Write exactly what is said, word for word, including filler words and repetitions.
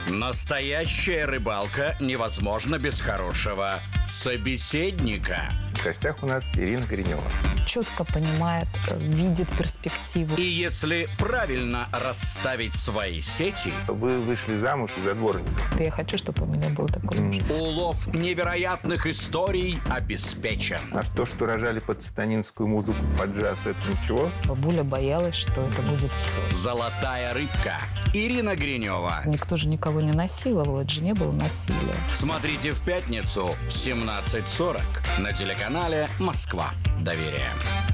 Настоящая рыбалка невозможна без хорошего собеседника. В гостях у нас Ирина Горенева. Четко понимает, видит перспективу. И если правильно расставить свои сети... Вы вышли замуж за дворника. Да я хочу, чтобы у меня был такой муж. Улов невероятных историй обеспечен. А то, что рожали под сатанинскую музыку, под джаз, это ничего? Бабуля боялась, что это будет все. Золотая рыбка. Ирина Горенева. Никто же никого не насиловал, это же не было насилия. Смотрите в пятницу в семнадцать сорок на телеканале «Москва. Доверие».